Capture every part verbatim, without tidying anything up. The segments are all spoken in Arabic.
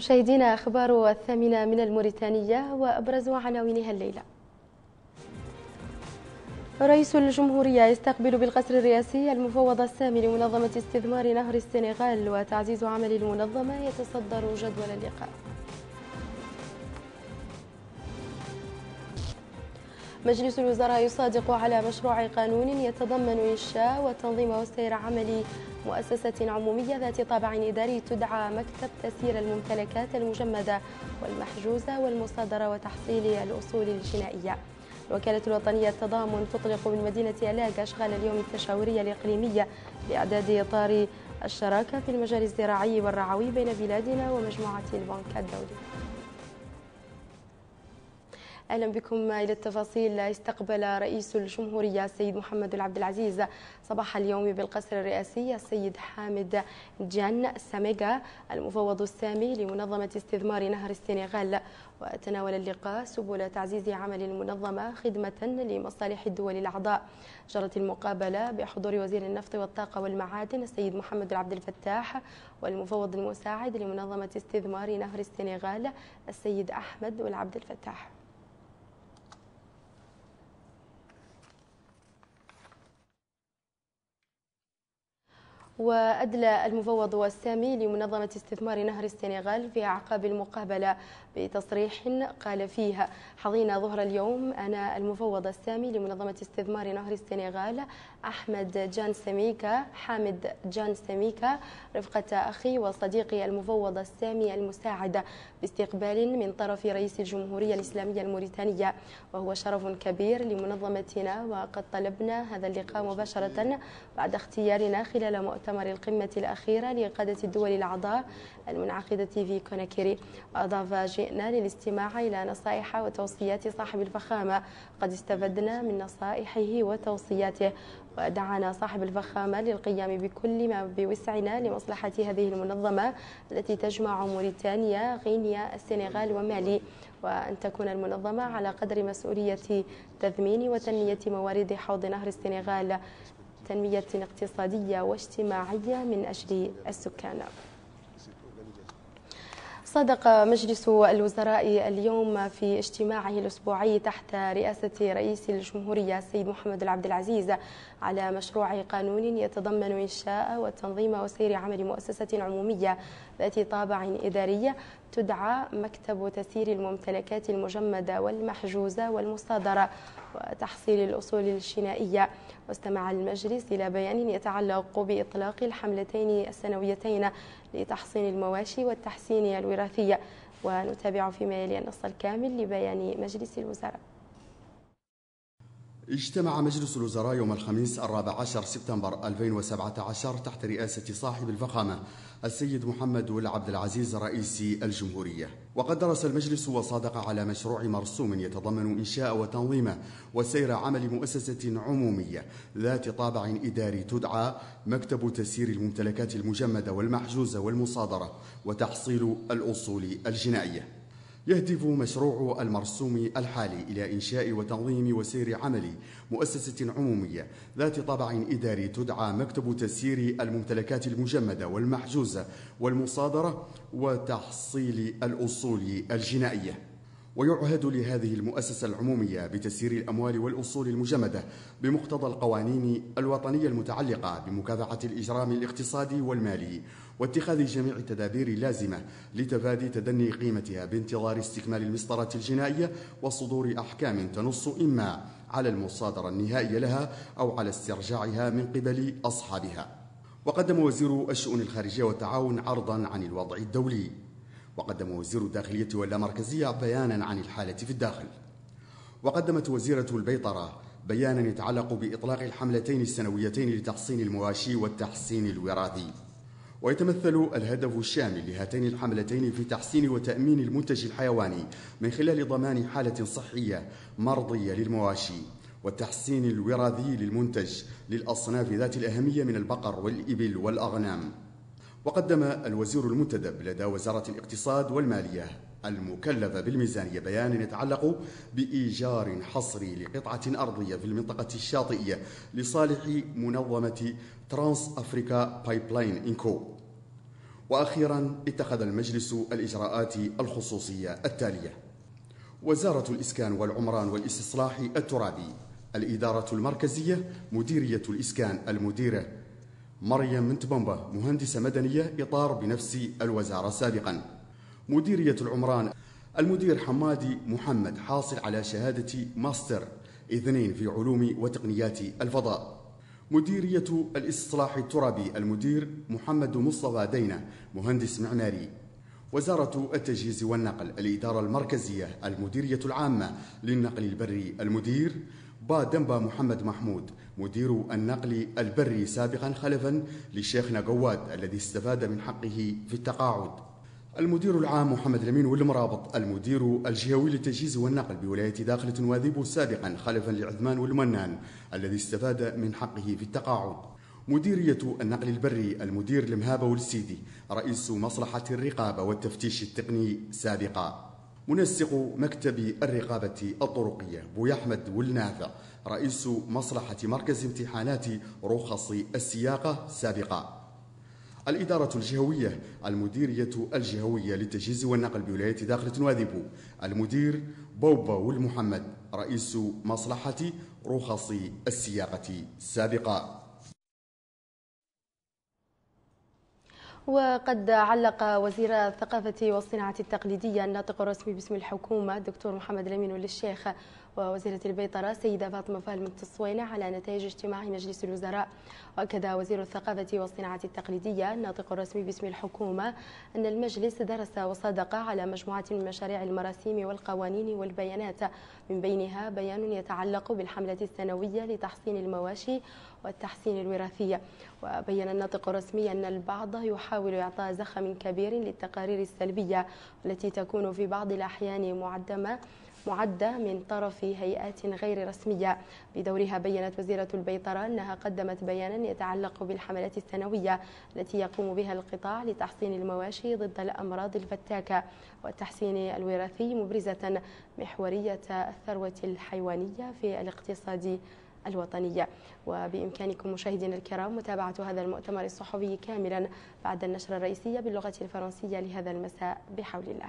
مشاهدينا، أخبار الثامنة من الموريتانية وأبرز عناوينها الليلة. رئيس الجمهورية يستقبل بالقصر الرئاسي المفوض السامي لمنظمة استثمار نهر السنغال، وتعزيز عمل المنظمة يتصدر جدول اللقاء. مجلس الوزراء يصادق على مشروع قانون يتضمن إنشاء وتنظيم وسير عمل مؤسسة عمومية ذات طابع إداري تدعى مكتب تسيير الممتلكات المجمدة والمحجوزة والمصادرة وتحصيل الأصول الجنائية. الوكالة الوطنية للتضامن تطلق من مدينة ألاقة أشغال اليوم التشاورية الإقليمية لإعداد إطار الشراكة في المجال الزراعي والرعوي بين بلادنا ومجموعة البنك الدولي. أهلا بكم إلى التفاصيل. استقبل رئيس الجمهورية السيد محمد العبد العزيز صباح اليوم بالقصر الرئاسي السيد حامد جان ساميغا المفوض السامي لمنظمة استثمار نهر السنغال، وتناول اللقاء سبل تعزيز عمل المنظمة خدمة لمصالح الدول الأعضاء. جرت المقابلة بحضور وزير النفط والطاقة والمعادن السيد محمد العبد الفتاح والمفوض المساعد لمنظمة استثمار نهر السنغال السيد أحمد العبد الفتاح. وأدلى المفوض السامي لمنظمة استثمار نهر السنغال في أعقاب المقابلة بتصريح قال فيه: حظينا ظهر اليوم أنا المفوض السامي لمنظمة استثمار نهر السنغال أحمد جان ساميكا حامد جان ساميكا رفقة أخي وصديقي المفوض السامي المساعد باستقبال من طرف رئيس الجمهورية الإسلامية الموريتانية، وهو شرف كبير لمنظمتنا، وقد طلبنا هذا اللقاء مباشرة بعد اختيارنا خلال مؤتمر القمة الأخيرة لقادة الدول الأعضاء المنعقدة في كوناكري. وأضاف: جئنا للاستماع إلى نصائح وتوصيات صاحب الفخامة، قد استفدنا من نصائحه وتوصياته، ودعانا صاحب الفخامة للقيام بكل ما بوسعنا لمصلحة هذه المنظمة التي تجمع موريتانيا، غينيا، السنغال ومالي، وأن تكون المنظمة على قدر مسؤولية تثمين وتنمية موارد حوض نهر السنغال تنمية اقتصادية واجتماعية من أجل السكان. صادق مجلس الوزراء اليوم في اجتماعه الأسبوعي تحت رئاسة رئيس الجمهورية السيد محمد العبد العزيز على مشروع قانون يتضمن إنشاء وتنظيم وسير عمل مؤسسة عمومية ذات طابع إداري تدعى مكتب تسيير الممتلكات المجمدة والمحجوزة والمصادرة وتحصيل الأصول الجنائية. واستمع المجلس إلى بيان يتعلق بإطلاق الحملتين السنويتين لتحصين المواشي والتحسين الوراثي، ونتابع فيما يلي النص الكامل لبيان مجلس الوزراء. اجتمع مجلس الوزراء يوم الخميس الرابع عشر سبتمبر ألفين وسبعة عشر تحت رئاسة صاحب الفخامة السيد محمد العبد العزيز رئيس الجمهورية، وقد درس المجلس وصادق على مشروع مرسوم يتضمن إنشاء وتنظيم وسير عمل مؤسسة عمومية ذات طابع إداري تدعى مكتب تسيير الممتلكات المجمدة والمحجوزة والمصادرة وتحصيل الأصول الجنائية. يهدف مشروع المرسوم الحالي إلى إنشاء وتنظيم وسير عمل مؤسسة عمومية ذات طابع إداري تدعى مكتب تسيير الممتلكات المجمدة والمحجوزة والمصادرة وتحصيل الأصول الجنائية. ويعهد لهذه المؤسسة العمومية بتسيير الأموال والأصول المجمدة بمقتضى القوانين الوطنية المتعلقة بمكافحة الإجرام الاقتصادي والمالي، واتخاذ جميع التدابير اللازمة لتفادي تدني قيمتها بانتظار استكمال المسطرة الجنائية وصدور أحكام تنص إما على المصادرة النهائية لها أو على استرجاعها من قبل أصحابها. وقدم وزير الشؤون الخارجية والتعاون عرضا عن الوضع الدولي، وقدم وزير الداخلية واللامركزية بيانا عن الحالة في الداخل، وقدمت وزيرة البيطرة بيانا يتعلق بإطلاق الحملتين السنويتين لتحصين المواشي والتحسين الوراثي. ويتمثل الهدف الشامل لهاتين الحملتين في تحسين وتأمين المنتج الحيواني من خلال ضمان حالة صحية مرضية للمواشي، والتحسين الوراثي للمنتج للأصناف ذات الأهمية من البقر والإبل والأغنام. وقدم الوزير المنتدب لدى وزارة الاقتصاد والمالية المكلفة بالميزانية بيان يتعلق بإيجار حصري لقطعة أرضية في المنطقة الشاطئية لصالح منظمة ترانس أفريكا بايبلاين إنكو. وأخيرا اتخذ المجلس الإجراءات الخصوصية التالية: وزارة الإسكان والعمران والاستصلاح الترابي، الإدارة المركزية مديرية الإسكان المديرة مريم منتبمبة مهندسة مدنية إطار بنفس الوزارة سابقا. مديرية العمران المدير حمادي محمد حاصل على شهادة ماستر اثنين في علوم وتقنيات الفضاء. مديرية الاستصلاح الترابي المدير محمد مصطفى دينة مهندس معماري. وزارة التجهيز والنقل الإدارة المركزية المديرية العامة للنقل البري المدير با دنبا محمد محمود مدير النقل البري سابقا خلفا لشيخنا قواد الذي استفاد من حقه في التقاعد. المدير العام محمد الأمين والمرابط المدير الجهوي للتجهيز والنقل بولاية داخلة نواذيبو سابقا خلفا لعثمان والمنان الذي استفاد من حقه في التقاعد. مديرية النقل البري المدير المهابة والسيدي رئيس مصلحة الرقابة والتفتيش التقني سابقا. منسق مكتب الرقابة الطرقية بويا أحمد والنافع رئيس مصلحة مركز امتحانات رخص السياقة سابقا. الإدارة الجهوية المديرية الجهوية للتجهيز والنقل بولاية داخلة نواذيبو المدير بوبا والمحمد رئيس مصلحة رخص السياقة سابقا. وقد علق وزير الثقافة والصناعة التقليدية الناطق الرسمي باسم الحكومة الدكتور محمد الأمين والشيخ ووزيرة البيطرة السيدة فاطمة فالمت الصوينة على نتائج اجتماع مجلس الوزراء. وأكد وزير الثقافة والصناعة التقليدية الناطق الرسمي باسم الحكومة أن المجلس درس وصادق على مجموعة من مشاريع المراسيم والقوانين والبيانات، من بينها بيان يتعلق بالحملة السنوية لتحصين المواشي والتحسين الوراثي. وبين الناطق الرسمي أن البعض يحاول إعطاء زخم كبير للتقارير السلبية التي تكون في بعض الأحيان معدمة معدة من طرف هيئات غير رسمية. بدورها بيّنت وزيرة البيطرة أنها قدمت بيانا يتعلق بالحملات السنوية التي يقوم بها القطاع لتحصين المواشي ضد الأمراض الفتاكة والتحسين الوراثي، مبرزة محورية الثروة الحيوانية في الاقتصاد الوطنية. وبإمكانكم مشاهدينا الكرام متابعة هذا المؤتمر الصحفي كاملا بعد النشرة الرئيسية باللغة الفرنسية لهذا المساء بحول الله.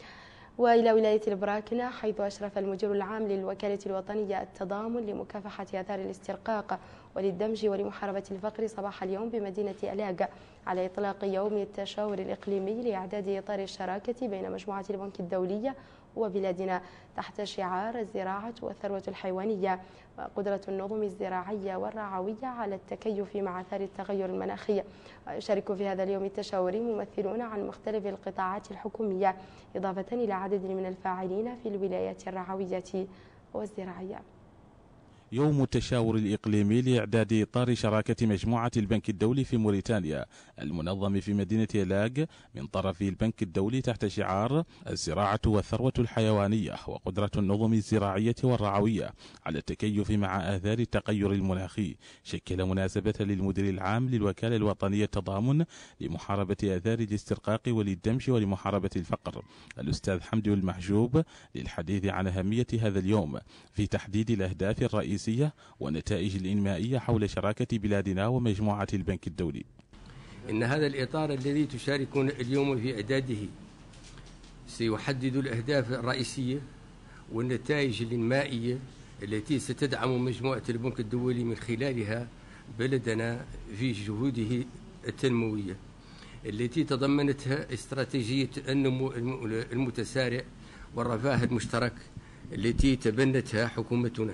وإلى ولاية البراكنة، حيث أشرف المدير العام للوكالة الوطنية التضامن لمكافحة آثار الاسترقاق وللدمج ولمحاربة الفقر صباح اليوم بمدينة ألاق على إطلاق يوم التشاور الإقليمي لإعداد إطار الشراكة بين مجموعة البنك الدولي وبلادنا تحت شعار الزراعة والثروة الحيوانية وقدرة النظم الزراعية والرعوية على التكيف مع آثار التغير المناخي. ويشارك في هذا اليوم التشاوري ممثلون عن مختلف القطاعات الحكومية إضافة إلى عدد من الفاعلين في الولايات الرعوية والزراعية. يوم التشاور الإقليمي لإعداد إطار شراكة مجموعة البنك الدولي في موريتانيا المنظم في مدينة ألاق من طرف البنك الدولي تحت شعار الزراعة والثروة الحيوانية وقدرة النظم الزراعية والرعوية على التكيف مع آثار التغير المناخي، شكل مناسبة للمدير العام للوكالة الوطنية التضامن لمحاربة آثار الاسترقاق وللدمج ولمحاربة الفقر الأستاذ حمدي المحجوب للحديث عن أهمية هذا اليوم في تحديد الأهداف الرئيسية والنتائج الإنمائية حول شراكة بلادنا ومجموعة البنك الدولي. إن هذا الإطار الذي تشاركون اليوم في إعداده سيحدد الأهداف الرئيسية والنتائج الإنمائية التي ستدعم مجموعة البنك الدولي من خلالها بلدنا في جهوده التنموية التي تضمنتها استراتيجية النمو المتسارع والرفاه المشترك التي تبنتها حكومتنا.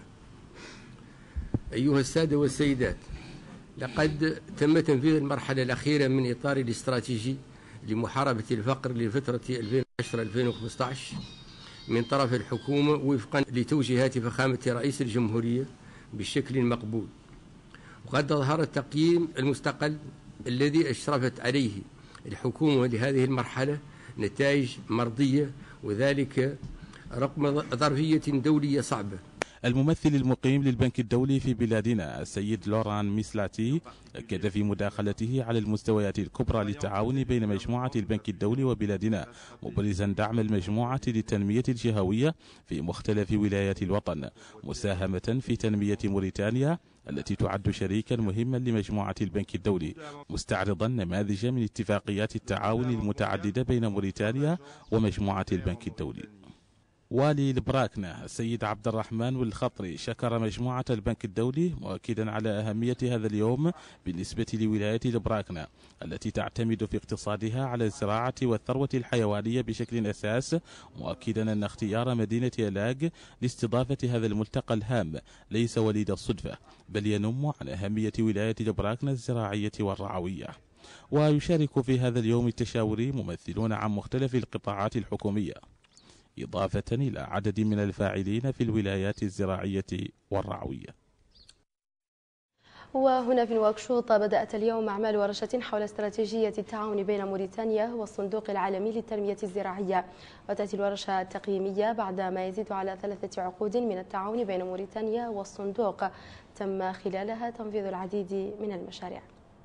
أيها السادة والسيدات، لقد تم تنفيذ المرحلة الأخيرة من إطار الاستراتيجي لمحاربة الفقر لفترة ألفين وعشرة ألفين وخمسة عشر من طرف الحكومة وفقا لتوجيهات فخامة رئيس الجمهورية بشكل مقبول. وقد ظهر التقييم المستقل الذي أشرفت عليه الحكومة لهذه المرحلة نتائج مرضية، وذلك رغم ظرفية دولية صعبة. الممثل المقيم للبنك الدولي في بلادنا السيد لوران ميسلاتي أكد في مداخلته على المستويات الكبرى للتعاون بين مجموعة البنك الدولي وبلادنا، مبرزا دعم المجموعة للتنمية الجهوية في مختلف ولايات الوطن، مساهمة في تنمية موريتانيا التي تعد شريكا مهما لمجموعة البنك الدولي، مستعرضا نماذج من اتفاقيات التعاون المتعددة بين موريتانيا ومجموعة البنك الدولي. والي البراكنة السيد عبد الرحمن والخطري شكر مجموعة البنك الدولي، مؤكدا على أهمية هذا اليوم بالنسبة لولاية البراكنة التي تعتمد في اقتصادها على الزراعة والثروة الحيوانية بشكل أساس، مؤكدا أن اختيار مدينة ألاق لاستضافة هذا الملتقى الهام ليس وليد الصدفة، بل ينم عن أهمية ولاية البراكنة الزراعية والرعوية. ويشارك في هذا اليوم التشاوري ممثلون عن مختلف القطاعات الحكومية، إضافة إلى عدد من الفاعلين في الولايات الزراعية والرعوية. وهنا في نواكشوط بدأت اليوم أعمال ورشة حول استراتيجية التعاون بين موريتانيا والصندوق العالمي للتنمية الزراعية. وتأتي الورشة التقييمية بعد ما يزيد على ثلاثة عقود من التعاون بين موريتانيا والصندوق تم خلالها تنفيذ العديد من المشاريع.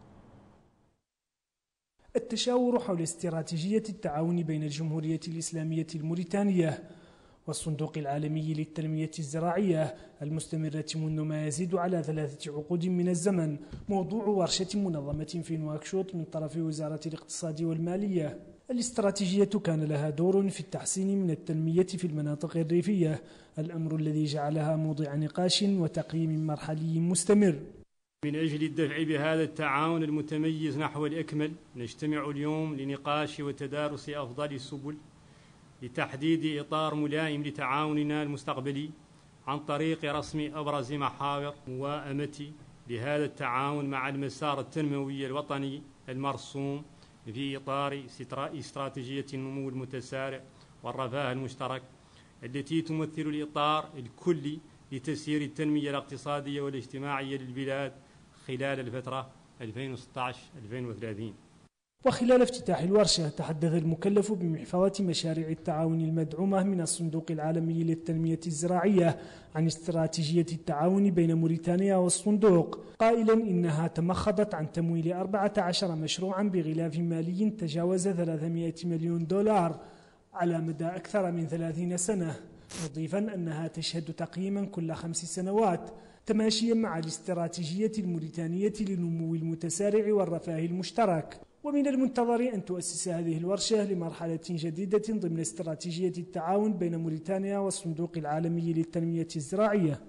التشاور حول استراتيجية التعاون بين الجمهورية الإسلامية الموريتانية والصندوق العالمي للتنمية الزراعية المستمرة منذ ما يزيد على ثلاثة عقود من الزمن موضوع ورشة منظمة في نواكشوط من طرف وزارة الاقتصاد والمالية. الاستراتيجية كان لها دور في التحسين من التنمية في المناطق الريفية، الأمر الذي جعلها موضع نقاش وتقييم مرحلي مستمر. من أجل الدفع بهذا التعاون المتميز نحو الأكمل نجتمع اليوم لنقاش وتدارس أفضل السبل لتحديد إطار ملائم لتعاوننا المستقبلي عن طريق رسم أبرز محاور موائمة لهذا التعاون مع المسار التنموي الوطني المرسوم في إطار استراتيجية النمو المتسارع والرفاه المشترك التي تمثل الإطار الكلي لتسيير التنمية الاقتصادية والاجتماعية للبلاد خلال الفترة ألفين وستة عشر ألفين وثلاثين. وخلال افتتاح الورشة تحدث المكلف بمحفظة مشاريع التعاون المدعومة من الصندوق العالمي للتنمية الزراعية عن استراتيجية التعاون بين موريتانيا والصندوق، قائلا إنها تمخضت عن تمويل أربعة عشر مشروعا بغلاف مالي تجاوز ثلاثمائة مليون دولار على مدى أكثر من ثلاثين سنة، مضيفا أنها تشهد تقييما كل خمس سنوات تماشيا مع الاستراتيجية الموريتانية للنمو المتسارع والرفاه المشترك. ومن المنتظر أن تؤسس هذه الورشة لمرحلة جديدة ضمن استراتيجية التعاون بين موريتانيا والصندوق العالمي للتنمية الزراعية.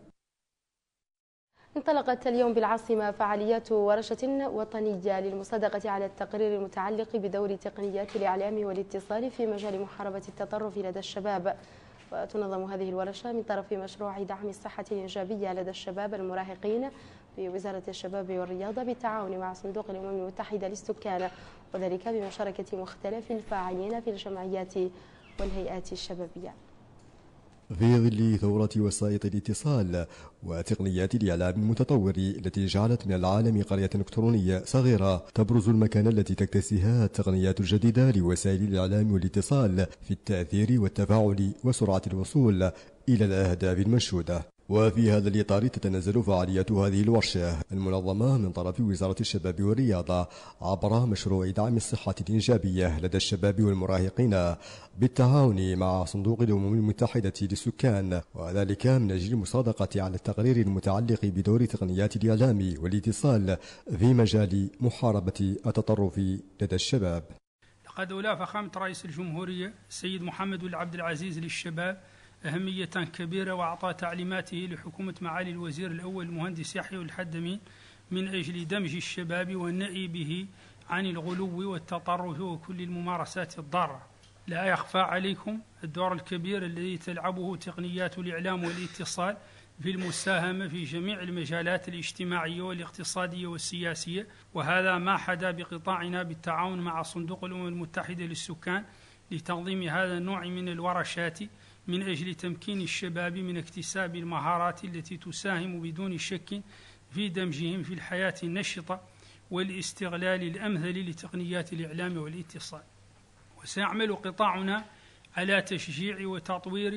انطلقت اليوم بالعاصمة فعاليات ورشة وطنية للمصادقة على التقرير المتعلق بدور تقنيات الإعلام والاتصال في مجال محاربة التطرف لدى الشباب. وتنظم هذه الورشة من طرف مشروع دعم الصحة الإيجابية لدى الشباب المراهقين بوزارة الشباب والرياضة بالتعاون مع صندوق الأمم المتحدة للسكان، وذلك بمشاركة مختلف الفاعلين في الجمعيات والهيئات الشبابية. في ظل ثورة وسائط الاتصال وتقنيات الإعلام المتطور التي جعلت من العالم قرية إلكترونية صغيرة، تبرز المكانة التي تكتسيها التقنيات الجديدة لوسائل الإعلام والاتصال في التأثير والتفاعل وسرعة الوصول إلى الأهداف المنشودة. وفي هذا الإطار تتنزل فعاليات هذه الورشة المنظمة من طرف وزارة الشباب والرياضة عبر مشروع دعم الصحة الإيجابية لدى الشباب والمراهقين بالتعاون مع صندوق الأمم المتحدة للسكان، وذلك من أجل المصادقة على التقرير المتعلق بدور تقنيات الإعلام والاتصال في مجال محاربة التطرف لدى الشباب. لقد أولى فخامة رئيس الجمهورية السيد محمد بن عبد العزيز للشباب أهمية كبيرة، وأعطى تعليماته لحكومة معالي الوزير الأول المهندس يحيى الحدمي من أجل دمج الشباب والنهي به عن الغلو والتطرف وكل الممارسات الضارة. لا يخفى عليكم الدور الكبير الذي تلعبه تقنيات الإعلام والاتصال في المساهمة في جميع المجالات الاجتماعية والاقتصادية والسياسية، وهذا ما حدا بقطاعنا بالتعاون مع صندوق الأمم المتحدة للسكان لتنظيم هذا النوع من الورشات من أجل تمكين الشباب من اكتساب المهارات التي تساهم بدون شك في دمجهم في الحياة النشطة والاستغلال الأمثل لتقنيات الإعلام والاتصال. وسيعمل قطاعنا على تشجيع وتطوير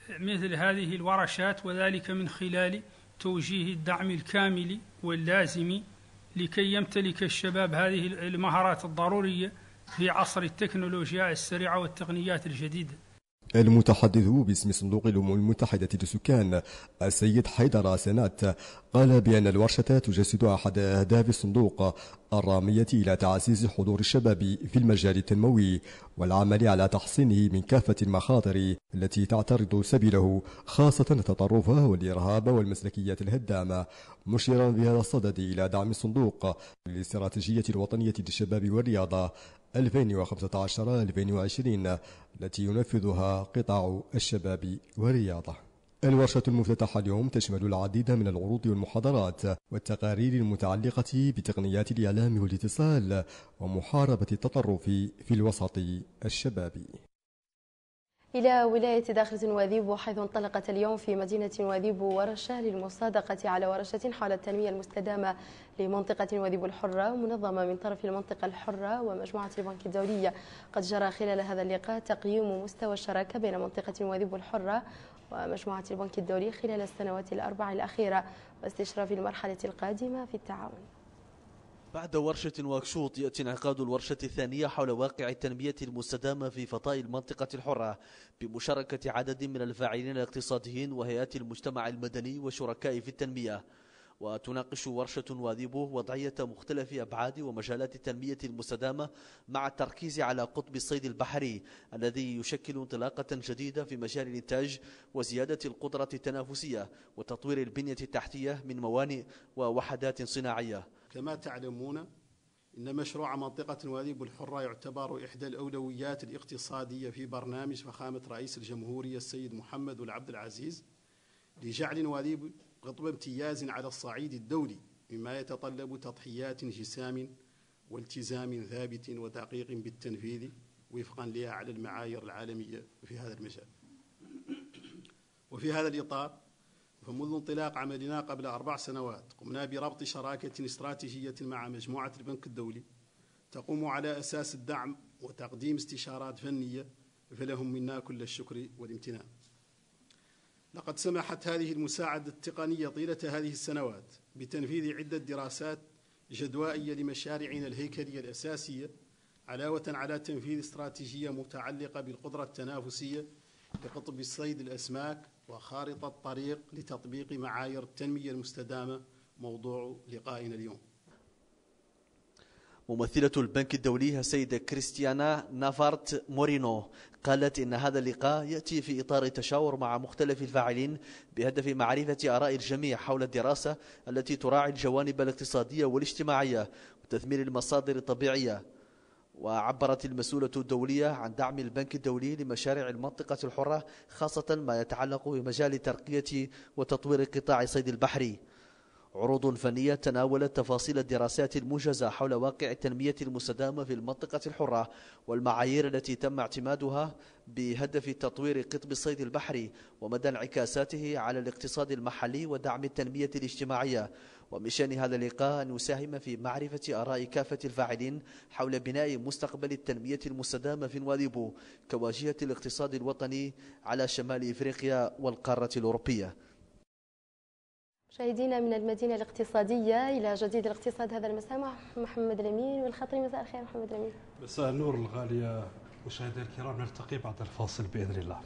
مثل هذه الورشات، وذلك من خلال توجيه الدعم الكامل واللازم لكي يمتلك الشباب هذه المهارات الضرورية في عصر التكنولوجيا السريعة والتقنيات الجديدة. المتحدث باسم صندوق الأمم المتحدة للسكان السيد حيدر سنات قال بأن الورشة تجسد أحد أهداف الصندوق الرامية إلى تعزيز حضور الشباب في المجال التنموي والعمل على تحصينه من كافة المخاطر التي تعترض سبيله، خاصة التطرف والإرهاب والمسلكيات الهدامة، مشيرا بهذا الصدد إلى دعم الصندوق للاستراتيجية الوطنية للشباب والرياضة ألفين وخمسة عشر ألفين وعشرين التي ينفذها قطاع الشباب والرياضة. الورشة المفتتحة اليوم تشمل العديد من العروض والمحاضرات والتقارير المتعلقة بتقنيات الإعلام والاتصال ومحاربة التطرف في الوسط الشبابي. إلى ولاية داخل نواذيب، حيث انطلقت اليوم في مدينة نواذيب ورشة للمصادقة على ورشة حول التنمية المستدامة لمنطقة نواذيب الحرة منظمة من طرف المنطقة الحرة ومجموعة البنك الدولية. قد جرى خلال هذا اللقاء تقييم مستوى الشراكة بين منطقة نواذيب الحرة ومجموعة البنك الدولي خلال السنوات الأربع الأخيرة واستشراف المرحلة القادمة في التعاون. بعد ورشة واكشوط يأتي انعقاد الورشة الثانية حول واقع التنمية المستدامة في فضاء المنطقة الحرة بمشاركة عدد من الفاعلين الاقتصاديين وهيئات المجتمع المدني وشركاء في التنمية. وتناقش ورشة نواذيب وضعية مختلف أبعاد ومجالات التنمية المستدامة مع التركيز على قطب الصيد البحري الذي يشكل انطلاقة جديدة في مجال الإنتاج وزيادة القدرة التنافسية وتطوير البنية التحتية من موانئ ووحدات صناعية. كما تعلمون إن مشروع منطقة نواذيب الحرة يعتبر إحدى الأولويات الاقتصادية في برنامج فخامة رئيس الجمهورية السيد محمد والعبد العزيز لجعل نواذيب قطب امتياز على الصعيد الدولي، مما يتطلب تضحيات جسام والتزام ثابت ودقيق بالتنفيذ وفقا لها على المعايير العالمية في هذا المجال. وفي هذا الإطار فمنذ انطلاق عملنا قبل أربع سنوات قمنا بربط شراكة استراتيجية مع مجموعة البنك الدولي تقوم على أساس الدعم وتقديم استشارات فنية، فلهم منا كل الشكر والامتنان. لقد سمحت هذه المساعدة التقنية طيلة هذه السنوات بتنفيذ عدة دراسات جدوائية لمشاريعنا الهيكلية الأساسية، علاوة على تنفيذ استراتيجية متعلقة بالقدرة التنافسية لقطب الصيد الأسماك وخارطة طريق لتطبيق معايير التنمية المستدامة، موضوع لقائنا اليوم. ممثلة البنك الدولي السيدة كريستيانا نافارت مورينو قالت إن هذا اللقاء يأتي في إطار التشاور مع مختلف الفاعلين بهدف معرفة آراء الجميع حول الدراسة التي تراعي الجوانب الاقتصادية والاجتماعية وتثمير المصادر الطبيعية. وعبرت المسؤولة الدولية عن دعم البنك الدولي لمشاريع المنطقة الحرة، خاصة ما يتعلق بمجال ترقية وتطوير قطاع الصيد البحري. عروض فنية تناولت تفاصيل الدراسات الموجزة حول واقع التنمية المستدامة في المنطقة الحرة والمعايير التي تم اعتمادها بهدف تطوير قطب الصيد البحري ومدى انعكاساته على الاقتصاد المحلي ودعم التنمية الاجتماعية. ومن شأن هذا اللقاء أن يساهم في معرفة آراء كافة الفاعلين حول بناء مستقبل التنمية المستدامة في نواذيب كواجهة الاقتصاد الوطني على شمال إفريقيا والقارة الأوروبية. مشاهدينا من المدينة الاقتصادية إلى جديد الاقتصاد هذا المساء مع محمد الأمين والخطري. مساء الخير محمد الأمين. مساء النور الغالية مشاهدينا الكرام، نلتقي بعد الفاصل بإذن الله.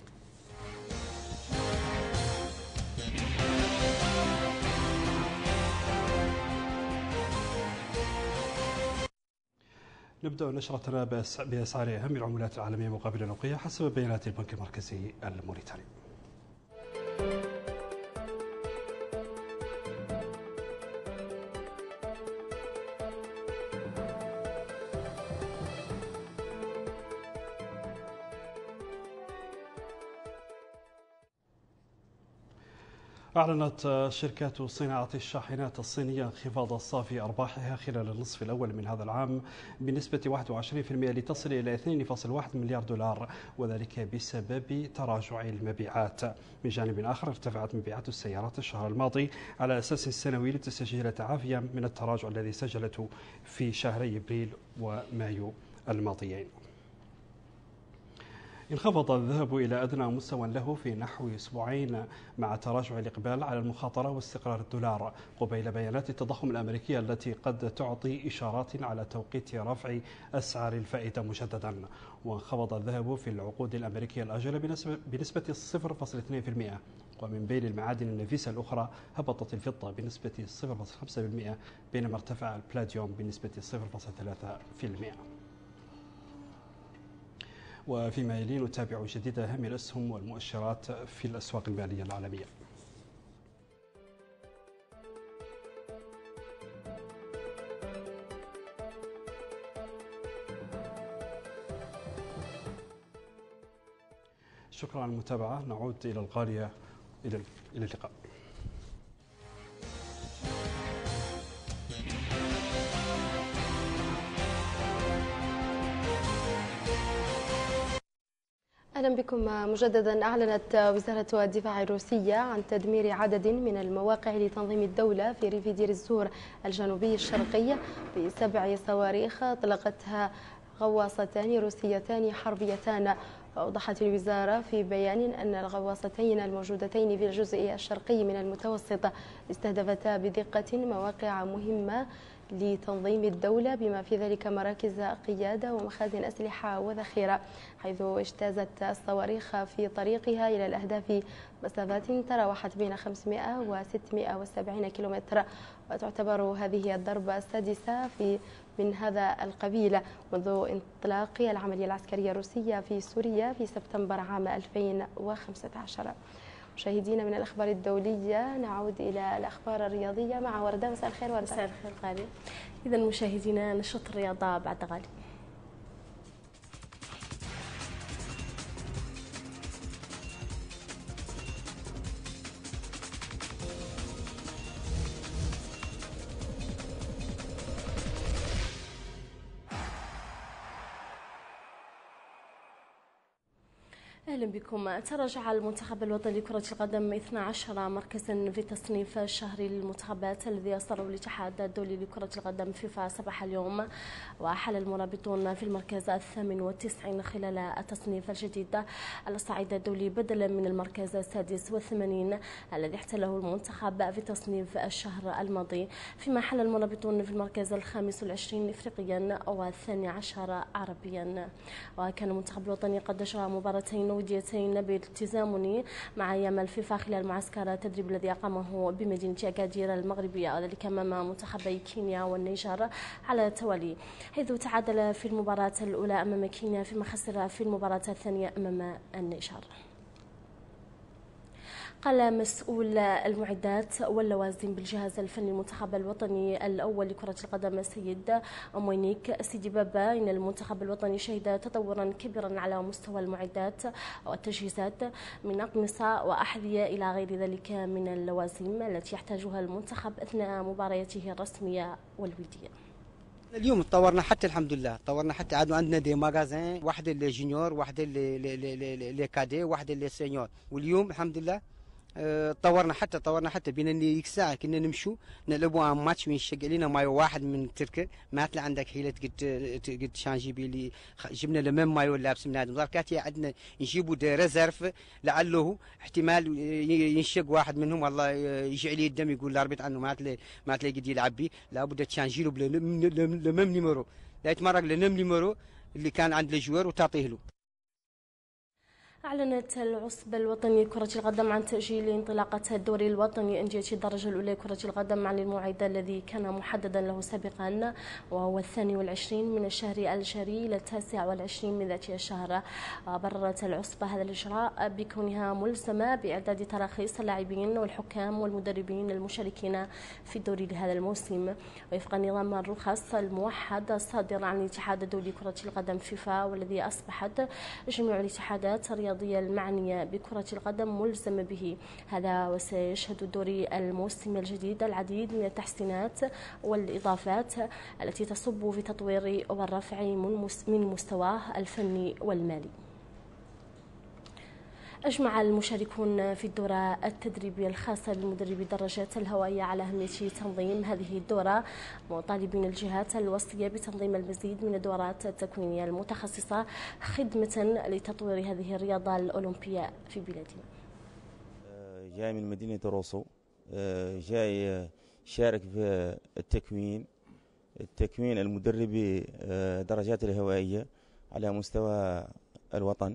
نبدأ نشرتنا بأسعار أهم العملات العالمية مقابل الأوقية حسب بيانات البنك المركزي الموريتاني. أعلنت شركة صناعة الشاحنات الصينية انخفاض صافي أرباحها خلال النصف الأول من هذا العام بنسبة واحد وعشرين بالمئة لتصل إلى اثنين فاصلة واحد مليار دولار، وذلك بسبب تراجع المبيعات. من جانب آخر ارتفعت مبيعات السيارات الشهر الماضي على أساس سنوي لتسجيل تعافيا من التراجع الذي سجلته في شهري أبريل ومايو الماضيين. انخفض الذهب إلى أدنى مستوى له في نحو أسبوعين مع تراجع الإقبال على المخاطرة واستقرار الدولار قبيل بيانات التضخم الأمريكية التي قد تعطي إشارات على توقيت رفع أسعار الفائدة مجددا. وانخفض الذهب في العقود الأمريكية الآجلة بنسبة صفر فاصلة اثنين بالمئة. ومن بين المعادن النفيسة الأخرى هبطت الفضة بنسبة صفر فاصلة خمسة بالمئة بينما ارتفع البلاتيوم بنسبة صفر فاصلة ثلاثة بالمئة. وفيما يلي نتابع جديد أهم الأسهم والمؤشرات في الأسواق المالية العالمية. شكرا على المتابعة. نعود إلى الغالية. إلى اللقاء. أهلا بكم مجددا. أعلنت وزارة الدفاع الروسية عن تدمير عدد من المواقع لتنظيم الدولة في ريف دير الزور الجنوبي الشرقي بسبع صواريخ أطلقتها غواصتان روسيتان حربيتان. أوضحت الوزارة في بيان أن الغواصتين الموجودتين في الجزء الشرقي من المتوسط استهدفتا بدقة مواقع مهمة لتنظيم الدولة بما في ذلك مراكز قيادة ومخازن أسلحة وذخيرة، حيث اجتازت الصواريخ في طريقها إلى الأهداف مسافات تراوحت بين خمسمائة وستمائة وسبعين كيلومتر. وتعتبر هذه الضربة السادسة في من هذا القبيل منذ انطلاق العملية العسكرية الروسية في سوريا في سبتمبر عام ألفين وخمسة عشر. مشاهدينا، من الأخبار الدولية نعود إلى الأخبار الرياضية مع وردة. مساء الخير وردة. مساء الخير غالي. إذا مشاهدينا نشرة الرياضة بعد غالي. أهلا بكم. تراجع المنتخب الوطني لكرة القدم اثنا عشر مركزا في تصنيف الشهري للمنتخبات الذي أصدره الاتحاد الدولي لكرة القدم فيفا صباح اليوم، وحل المرابطون في المركز الثامن والتسعين خلال التصنيف الجديد على الصعيد الدولي بدلا من المركز السادس والثمانين الذي احتله المنتخب في تصنيف الشهر الماضي، فيما حل المرابطون في المركز الخامس والعشرين إفريقيا والثاني عشر عربيا. وكان المنتخب الوطني قد أجرى مباراتين وديتين بالتزامن مع أيام الفيفا خلال معسكر التدريب الذي أقامه بمدينة أكادير المغربية، وذلك أمام منتخبي كينيا والنيجر على التوالي، حيث تعادل في المباراة الأولى أمام كينيا فيما خسر في المباراة الثانية أمام النيجر. قال مسؤول المعدات واللوازم بالجهاز الفني المنتخب الوطني الأول لكرة القدم السيد أموينيك سيدي بابا إن المنتخب الوطني شهد تطورا كبيرا على مستوى المعدات والتجهيزات من أقمصة وأحذية إلى غير ذلك من اللوازم التي يحتاجها المنتخب أثناء مبارياته الرسمية والودية. اليوم تطورنا حتى الحمد لله، تطورنا حتى عندنا عندنا دي ماغازين، واحده اللي جونيور، واحده اللي اللي كادي، واحده اللي سينيور، واليوم الحمد لله تطورنا حتى تطورنا حتى بين اللي ساعه كنا نمشوا نلعبوا ماتش ونشق لنا مايو واحد من تركيا، ما طلع عندك حيله قد قد شانجي بيلي جبنا له ميم مايو لابس من هذا مباركات عندنا نجيبوا دي ريزيرف لعله احتمال ينشق واحد منهم والله يجي عليه الدم يقول الاربيط عنه ما تلاقي ما تلاقي قد يلعب لابد تشانجي له بالميم نيميرو، لا يتمرق لنم نيميرو اللي كان عند الجوار وتعطيه له. أعلنت العصبة الوطني لكرة القدم عن تأجيل انطلاقة الدوري الوطني أندية الدرجة الأولى لكرة القدم عن الموعد الذي كان محددا له سابقا، وهو الثاني والعشرين من الشهر الجاري إلى التاسع والعشرين من ذات الشهر. بررت العصبة هذا الإجراء بكونها ملزمة بإعداد تراخيص اللاعبين والحكام والمدربين المشاركين في الدوري لهذا الموسم وفق نظام الرخص الموحد الصادر عن الاتحاد الدولي لكرة القدم فيفا، والذي أصبحت جميع الاتحادات الرياضية المعنية بكرة القدم ملزمة به. هذا وسيشهد الدوري الموسم الجديد العديد من التحسينات والإضافات التي تصب في تطوير والرفع من مستواه الفني والمالي. أجمع المشاركون في الدورة التدريبية الخاصة بمدربي الدراجات الهوائية على أهمية تنظيم هذه الدورة، مطالبين الجهات الوصية بتنظيم المزيد من الدورات التكوينية المتخصصة خدمة لتطوير هذه الرياضة الأولمبية في بلادنا. جاي من مدينة روسو، جاي شارك في التكوين التكوين المدربي درجات الهوائية على مستوى الوطن،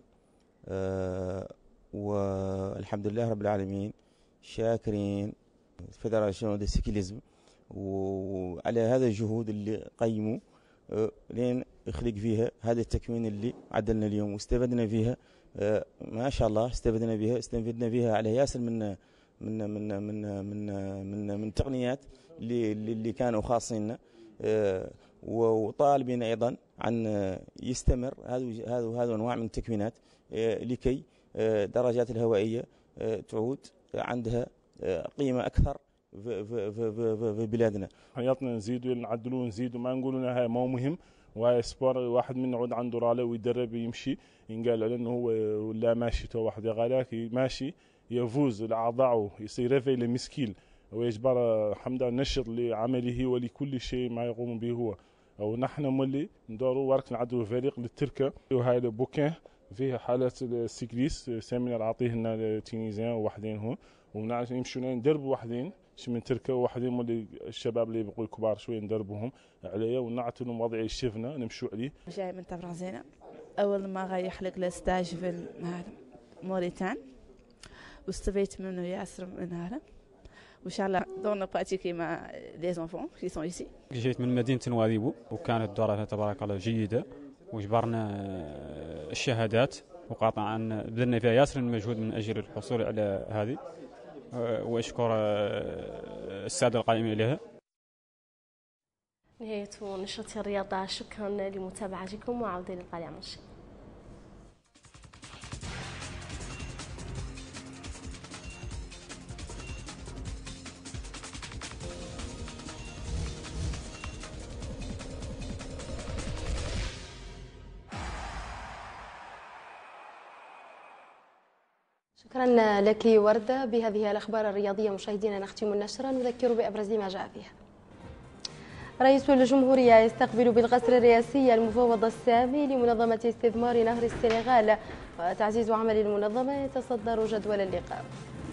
والحمد لله رب العالمين شاكرين فيدراسيون دي سيكليزم وعلى هذا الجهود اللي قيموا لين يخلق فيها هذا التكوين اللي عدلنا اليوم واستفدنا فيها. ما شاء الله استفدنا فيها استفدنا فيها على ياسر من من من من من من, من تقنيات اللي اللي كانوا خاصين، وطالبين ايضا عن يستمر هذا هذا هذا انواع من التكوينات لكي درجات الهوائيه تعود عندها قيمه اكثر في في في في بلادنا. حياتنا نزيدوا نعدلوا نزيدوا، ما نقولوا انها ما مهم، وهاي سبور واحد من يعود عنده راله ويدرب يمشي ينقال عليه انه هو ولا ماشي تو واحد يغالك ماشي يفوز الاعضاء يصير ريفي لمسكيل ويجبر حمدا نشط لعمله ولكل شيء ما يقوم به هو. او نحن مولي ندوروا ورك نعدوا فريق للتركه، وهاي البوكين فيها حالات السيكليس سيمينار عاطيه لنا التونيزيان وحدين هو، ونمشوا ندربوا وحدين من تركيا وحدين مولي الشباب اللي بقوا كبار شويه ندربوهم عليه ونعطوا لهم وضع شفنا نمشوا عليه. جاي من تفرزينة، اول ما غا يخلق الستاج في موريتان واستفدت منه ياسر من هذا، وان شاء الله دون براتيكي مع لي زونفون كي سون ايسي. جيت من مدينه نواديبو وكانت الدورة تبارك الله جيده وجبرنا الشهادات وقاطعا بذلنا فيها ياسر المجهود من اجل الحصول على هذه، واشكر الساده القائمين عليها. نهاية نشرة الرياضة، شكرا لمتابعتكم وعودة للقاء عن الشيء. شكرا لك وردة. بهذه الأخبار الرياضية مشاهدينا نختم النشرة، نذكر بأبرز ما جاء فيها. رئيس الجمهورية يستقبل بالقصر الرئاسي المفوض السامي لمنظمة استثمار نهر السنغال، وتعزيز عمل المنظمة يتصدر جدول اللقاء.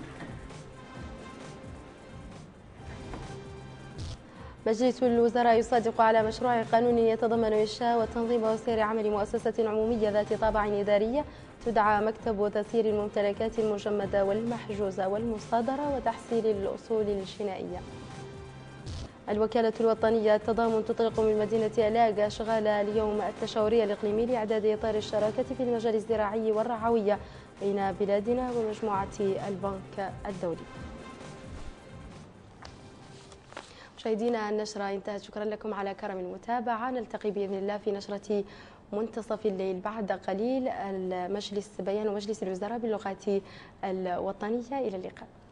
مجلس الوزراء يصادق على مشروع قانون يتضمن إنشاء وتنظيم وسير عمل مؤسسة عمومية ذات طابع إداري تدعى مكتب تسيير الممتلكات المجمدة والمحجوزة والمصادرة وتحصيل الأصول الجنائية. الوكالة الوطنية التضامن تطلق من مدينة ألاق أشغال اليوم التشاوري الإقليمي لإعداد إطار الشراكة في المجال الزراعي والرعوية بين بلادنا ومجموعة البنك الدولي. مشاهدينا النشرة انتهت، شكرا لكم على كرم المتابعة، نلتقي بإذن الله في نشرة منتصف الليل. بعد قليل المجلس بيان مجلس الوزراء باللغات الوطنية، إلى اللقاء.